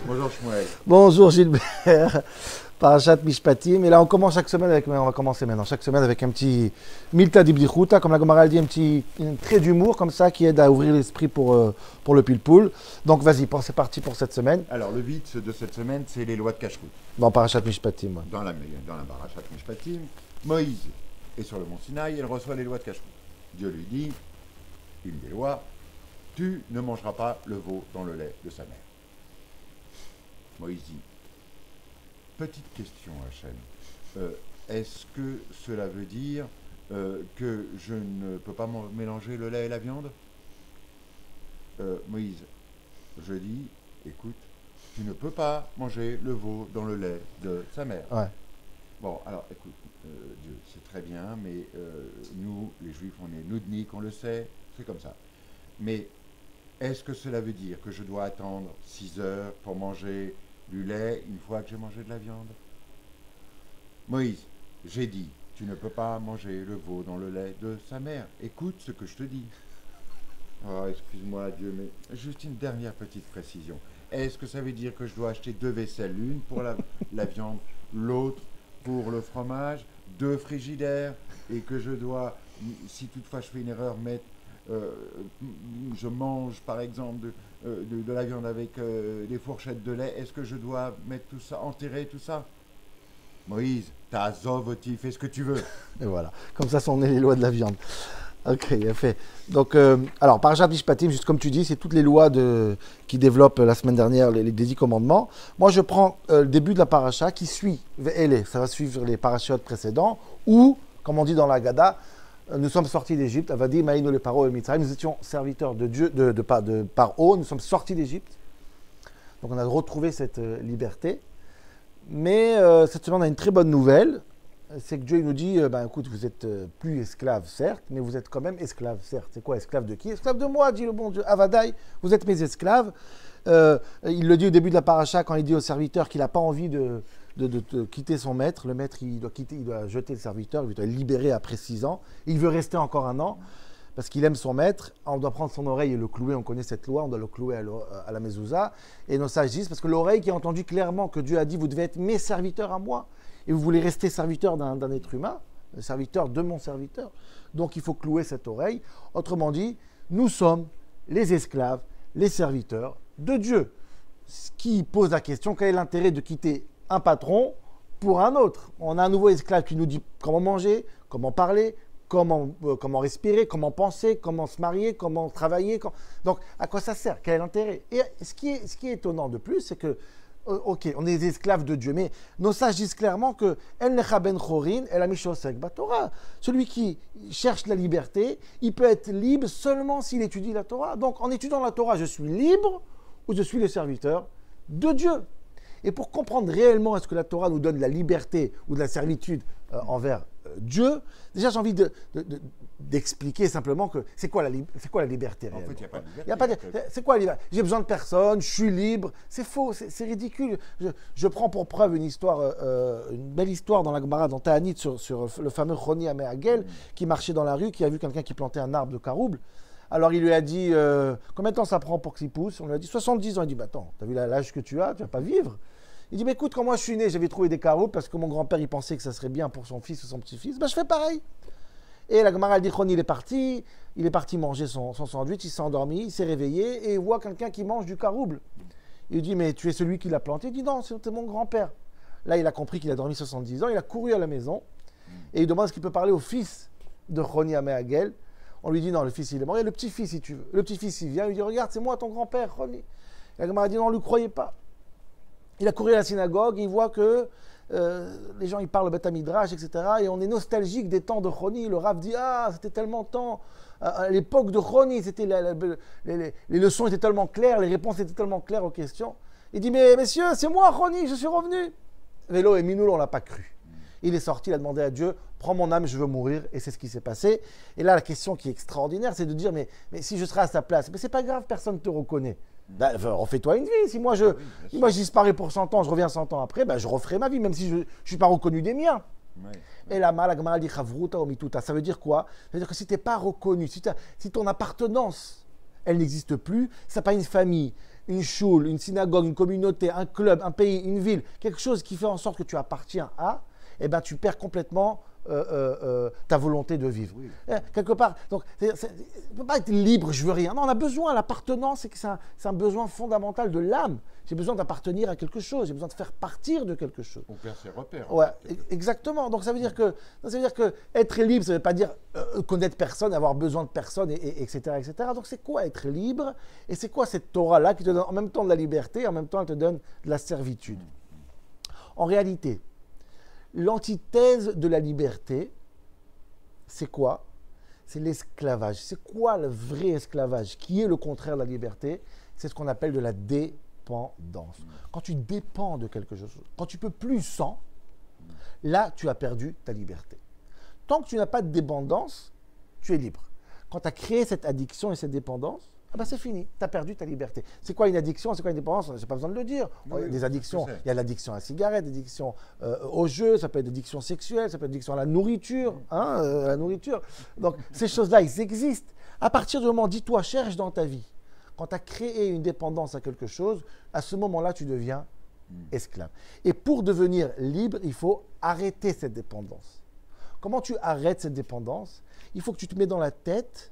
Bonjour Shmuel. Bonjour Gilbert, Parashat Mishpatim. Et là, on commence chaque semaine avec, on va commencer maintenant, chaque semaine avec un petit Milta d'Ibdichuta, comme la Gemara dit, un trait d'humour comme ça qui aide à ouvrir l'esprit pour le pilpoul. Donc vas-y, c'est parti pour cette semaine. Alors le vite de cette semaine, c'est les lois de Kashrut. Dans Parashat Mishpatim. Ouais. Dans la Parashat Mishpatim, Moïse est sur le mont Sinaï, il reçoit les lois de Kashrut. Dieu lui dit, une des lois, tu ne mangeras pas le veau dans le lait de sa mère. Moïse dit, petite question Hachem, est-ce que cela veut dire que je ne peux pas mélanger le lait et la viande? Moïse, je dis, écoute, tu ne peux pas manger le veau dans le lait de sa mère. Ouais. Bon, alors écoute, Dieu, c'est très bien, mais nous, les Juifs, on est noudniks, on le sait, c'est comme ça. Mais est-ce que cela veut dire que je dois attendre 6 heures pour manger du lait une fois que j'ai mangé de la viande? Moïse, j'ai dit, tu ne peux pas manger le veau dans le lait de sa mère. Écoute ce que je te dis. Oh, excuse-moi, Dieu, mais juste une dernière petite précision. Est-ce que ça veut dire que je dois acheter 2 vaisselles, l'une pour la viande, l'autre pour le fromage, 2 frigidaires, et que je dois, si toutefois je fais une erreur, mettre, je mange par exemple de la viande avec des fourchettes de lait, est-ce que je dois mettre tout ça, enterrer tout ça? Moïse, t'as zovoti, fais ce que tu veux. Et voilà, comme ça sont nées les lois de la viande. Ok, il a fait. Donc, alors, Parashat Mishpatim, juste comme tu dis, c'est toutes les lois qui développent la semaine dernière les 10 commandements. Moi, je prends le début de la paracha qui suit, ça va suivre les parachutes précédents, où, comme on dit dans la Haggadah, nous sommes sortis d'Égypte, Avadi, Maïno le Paro et Mitzrayim, nous étions serviteurs de Dieu, de Paro, nous sommes sortis d'Égypte. Donc, on a retrouvé cette liberté. Mais cette semaine, on a une très bonne nouvelle. C'est que Dieu nous dit, écoute, vous êtes plus esclaves, certes, mais vous êtes quand même esclaves, certes. C'est quoi, esclaves de qui? Esclaves de moi, dit le bon Dieu. Avadaï, vous êtes mes esclaves. Il le dit au début de la paracha quand il dit au serviteur qu'il n'a pas envie de quitter son maître. Le maître, il doit jeter le serviteur, il doit le libérer après 6 ans. Il veut rester encore 1 an parce qu'il aime son maître. On doit prendre son oreille et le clouer, on connaît cette loi, on doit le clouer à la mezouza. Et nos sages disent, parce que l'oreille qui a entendu clairement que Dieu a dit, vous devez être mes serviteurs à moi. Et vous voulez rester serviteur d'un être humain, serviteur de mon serviteur. Donc il faut clouer cette oreille. Autrement dit, nous sommes les esclaves, les serviteurs de Dieu. Ce qui pose la question, quel est l'intérêt de quitter un patron pour un autre? On a un nouveau esclave qui nous dit comment manger, comment parler, comment respirer, comment penser, comment se marier, comment travailler. Donc à quoi ça sert? Quel est l'intérêt? Et ce qui est étonnant de plus, c'est que ok, on est des esclaves de Dieu, mais nos sages disent clairement que El Necha Ben Chorin, El Amishosek Batorah. Celui qui cherche la liberté, il peut être libre seulement s'il étudie la Torah. Donc, en étudiant la Torah, je suis libre ou je suis le serviteur de Dieu. Et pour comprendre réellement est-ce que la Torah nous donne la liberté ou de la servitude envers Dieu, déjà j'ai envie d'expliquer simplement que c'est quoi la liberté réellement. En fait, il n'y a pas de liberté. C'est quoi la liberté? J'ai besoin de personne, je suis libre. C'est faux, c'est ridicule. Je prends pour preuve une belle histoire dans la Gemara, dans Ta'anit, sur le fameux Choni Améagel, qui marchait dans la rue, qui a vu quelqu'un qui plantait un arbre de carouble. Alors il lui a dit, combien de temps ça prend pour qu'il pousse? On lui a dit 70 ans. Il dit, attends, t'as vu l'âge que tu vas pas vivre. Il dit, écoute, quand moi je suis né, j'avais trouvé des caroubles parce que mon grand-père, il pensait que ça serait bien pour son fils ou son petit-fils. Je fais pareil. Et la Gemara dit, il est parti manger son sandwich, il s'est endormi, il s'est réveillé et il voit quelqu'un qui mange du carouble. Il lui dit, mais tu es celui qui l'a planté? Il dit, non, c'était mon grand-père. Là, il a compris qu'il a dormi 70 ans, il a couru à la maison et il demande est-ce qu'il peut parler au fils de Choni Améagel. On lui dit, non, le fils, il est mort. Il y a le petit-fils, si tu veux. Le petit-fils, il vient, il lui dit, regarde, c'est moi, ton grand-père, Choni. La Gemara dit, non, on ne lui croyait pas. Il a couru à la synagogue, il voit que les gens ils parlent au Beth Midrash, etc. Et on est nostalgique des temps de Choni. Le Rav dit, c'était tellement temps. À l'époque de Choni, les leçons étaient tellement claires, les réponses étaient tellement claires aux questions. Il dit, mais messieurs, c'est moi Choni, je suis revenu. Vélo et Minoul, on ne l'a pas cru. Il est sorti, il a demandé à Dieu, prends mon âme, je veux mourir. Et c'est ce qui s'est passé. Et là, la question qui est extraordinaire, c'est de dire, mais si je serais à sa place, mais c'est pas grave, personne ne te reconnaît. Refais-toi une vie. Si moi je disparais pour 100 ans, je reviens 100 ans après, je referai ma vie, même si je ne suis pas reconnu des miens. Et là, la Gemara dit Chavruta omituta. Ça veut dire quoi? Ça veut dire que si tu n'es pas reconnu, si ton appartenance, elle n'existe plus, si tu n'as pas une famille, une choule, une synagogue, une communauté, un club, un pays, une ville, quelque chose qui fait en sorte que tu appartiens à, eh ben, tu perds complètement ta volonté de vivre. Oui. Quelque part, donc, on ne peut pas être libre, je veux rien. Non, on a besoin, l'appartenance, c'est un besoin fondamental de l'âme. J'ai besoin d'appartenir à quelque chose, j'ai besoin de faire partir de quelque chose. On perd ses repères. Ouais, exactement. Donc ça veut dire que être libre, ça ne veut pas dire connaître personne, avoir besoin de personne, etc., etc. Donc c'est quoi être libre? Et c'est quoi cette Torah-là qui te donne en même temps de la liberté, et en même temps elle te donne de la servitude? En réalité, l'antithèse de la liberté, c'est quoi? C'est l'esclavage. C'est quoi le vrai esclavage? Qui est le contraire de la liberté? C'est ce qu'on appelle de la dépendance. Quand tu dépends de quelque chose, quand tu peux plus sans, là, tu as perdu ta liberté. Tant que tu n'as pas de dépendance, tu es libre. Quand tu as créé cette addiction et cette dépendance, ah ben c'est fini, tu as perdu ta liberté. C'est quoi une addiction? C'est quoi une dépendance? Je n'ai pas besoin de le dire. Oui, Il y a des addictions. Il y a l'addiction à la cigarette, l'addiction au jeu, ça peut être l'addiction sexuelle, ça peut être l'addiction à la nourriture. La nourriture. Donc ces choses-là, ils existent. À partir du moment, dis-toi, cherche dans ta vie. Quand tu as créé une dépendance à quelque chose, à ce moment-là, tu deviens esclave. Et pour devenir libre, il faut arrêter cette dépendance. Comment tu arrêtes cette dépendance? Il faut que tu te mets dans la tête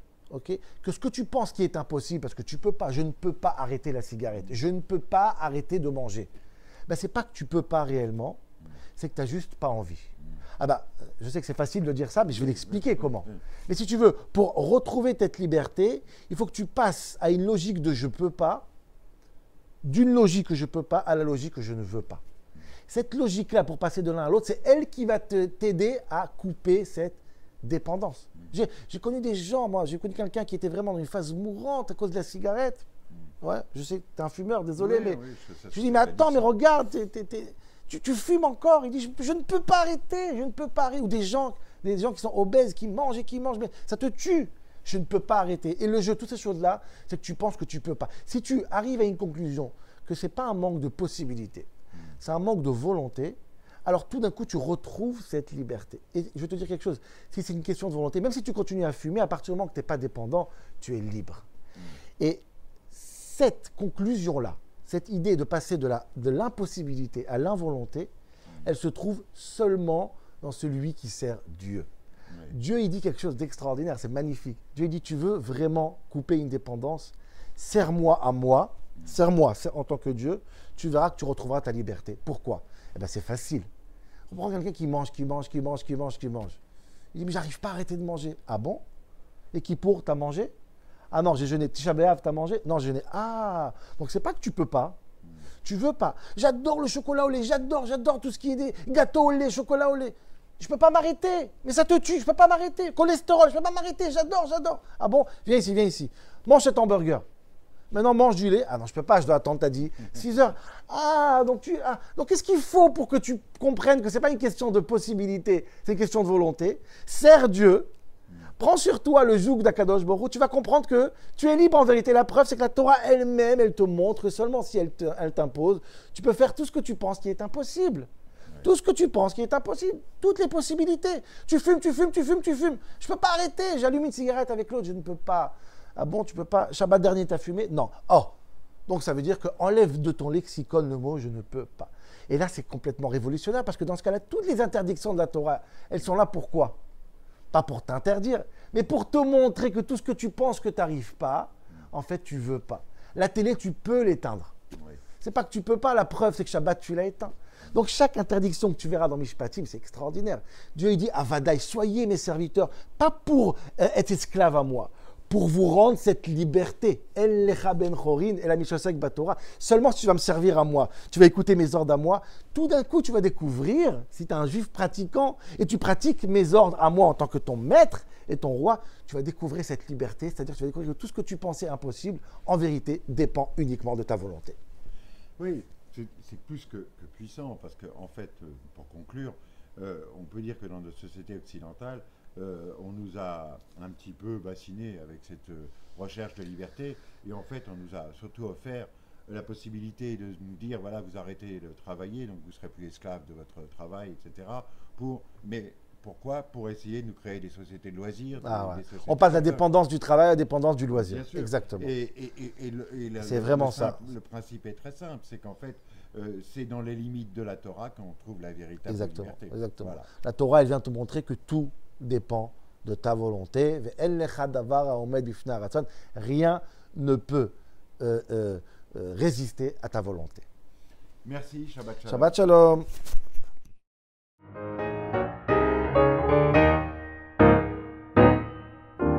que ce que tu penses qui est impossible, parce que tu peux pas, je ne peux pas arrêter la cigarette, je ne peux pas arrêter de manger. Ben, ce n'est pas que tu ne peux pas réellement, c'est que tu n'as juste pas envie. Ah bah, je sais que c'est facile de dire ça, mais je vais l'expliquer comment. Mais si tu veux, pour retrouver cette liberté, il faut que tu passes à une logique de je ne peux pas, d'une logique que je ne peux pas à la logique que je ne veux pas. Cette logique-là, pour passer de l'un à l'autre, c'est elle qui va t'aider à couper cette dépendance. J'ai connu des gens, moi, j'ai connu quelqu'un qui était vraiment dans une phase mourante à cause de la cigarette. Ouais, je sais que tu es un fumeur, désolé, mais je lui dis, mais attends, mais regarde, tu fumes encore. Il dit, je ne peux pas arrêter, je ne peux pas arrêter. Ou des gens qui sont obèses, qui mangent et qui mangent, mais ça te tue. Je ne peux pas arrêter. Et le jeu, toutes ces choses-là, c'est que tu penses que tu ne peux pas. Si tu arrives à une conclusion que ce n'est pas un manque de possibilités, c'est un manque de volonté, alors tout d'un coup, tu retrouves cette liberté. Et je vais te dire quelque chose, si c'est une question de volonté, même si tu continues à fumer, à partir du moment que tu n'es pas dépendant, tu es libre. Et cette conclusion-là, cette idée de passer de l'impossibilité à l'involonté, elle se trouve seulement dans celui qui sert Dieu. Oui. Dieu, il dit quelque chose d'extraordinaire, c'est magnifique. Dieu, il dit, tu veux vraiment couper une dépendance, sers-moi à moi, sers-moi en tant que Dieu, tu verras que tu retrouveras ta liberté. Pourquoi? Eh bien, c'est facile. On prend quelqu'un qui mange. Il dit, mais j'arrive pas à arrêter de manger. Ah bon? Et qui pour, t'as mangé? Ah non, j'ai jeûné. Tisha B'Av, t'as mangé? Non, j'ai jeûné. Ah, donc c'est pas que tu peux pas. Tu veux pas. J'adore le chocolat au lait, j'adore tout ce qui est des gâteaux au lait, chocolat au lait. Je peux pas m'arrêter. Mais ça te tue, je peux pas m'arrêter. Cholestérol, je peux pas m'arrêter, j'adore. Ah bon? Viens ici. Mange cet hamburger. Maintenant, mange du lait. Ah non, je peux pas, je dois attendre, t'as dit 6 heures. Donc qu'est-ce qu'il faut pour que tu comprennes que c'est pas une question de possibilité, c'est une question de volonté. Sers Dieu. Prends sur toi le joug d'Akadosh Baruch Hu, tu vas comprendre que tu es libre en vérité. La preuve, c'est que la Torah elle-même, elle te montre que seulement si elle t'impose, tu peux faire tout ce que tu penses qui est impossible. Ouais. Tout ce que tu penses qui est impossible, toutes les possibilités. Tu fumes. Je ne peux pas arrêter, j'allume une cigarette avec l'autre, je ne peux pas. Ah bon, tu peux pas. Shabbat dernier, tu as fumé? Non. Oh, donc ça veut dire que enlève de ton lexicon le mot je ne peux pas. Et là, c'est complètement révolutionnaire parce que dans ce cas-là, toutes les interdictions de la Torah, elles sont là pour quoi? Pas pour t'interdire, mais pour te montrer que tout ce que tu penses que tu n'arrives pas, en fait, tu ne veux pas. La télé, tu peux l'éteindre. Oui. C'est pas que tu peux pas, la preuve, c'est que Shabbat, tu l'as éteint. Donc, chaque interdiction que tu verras dans Mishpatim, c'est extraordinaire. Dieu, il dit, Avadaï, soyez mes serviteurs, pas pour être esclave à moi, pour vous rendre cette liberté. El lecha ben chorin et la mishosek batora. Seulement si tu vas me servir à moi, tu vas écouter mes ordres à moi, tout d'un coup tu vas découvrir, si tu es un juif pratiquant et tu pratiques mes ordres à moi en tant que ton maître et ton roi, tu vas découvrir cette liberté, c'est-à-dire que tu vas découvrir que tout ce que tu pensais impossible, en vérité, dépend uniquement de ta volonté. Oui, c'est plus que puissant, parce qu'en fait, pour conclure, on peut dire que dans notre société occidentale, on nous a un petit peu bassinés avec cette recherche de liberté, et en fait on nous a surtout offert la possibilité de nous dire voilà, vous arrêtez de travailler, donc vous serez plus esclave de votre travail, etc. Mais Pourquoi? Pour essayer de nous créer des sociétés de loisirs. Ah, ouais. Des sociétés On passe de la de- dépendance du travail à la dépendance du loisir. Bien sûr. Exactement. C'est vraiment ça. Le principe est très simple, c'est qu'en fait, c'est dans les limites de la Torah qu'on trouve la véritable Exactement. liberté. Exactement. Voilà. La Torah, elle vient te montrer que tout dépend de ta volonté. Rien ne peut résister à ta volonté. Merci, Shabbat Shalom. Shabbat Shalom.